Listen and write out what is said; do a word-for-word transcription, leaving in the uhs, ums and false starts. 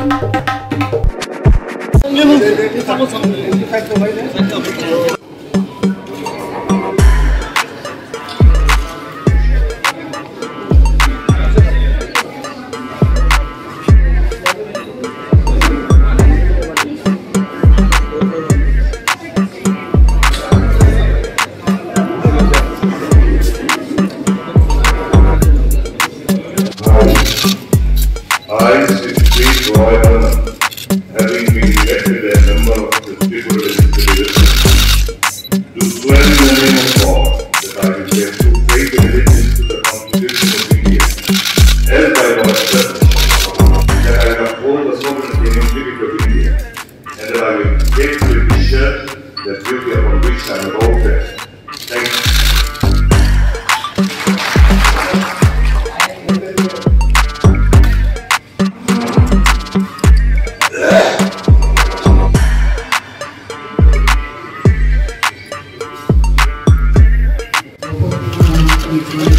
I, Sudip, Barman, having been elected as member of the People Legislative Assembly, do swear in the name of God that I will bear true faith and allegiance to the Constitution of India, held by myself, that I will uphold the sovereignty and integrity of India, and that I will faithfully discharge the duty upon which I am about to. Thank you. Thank you.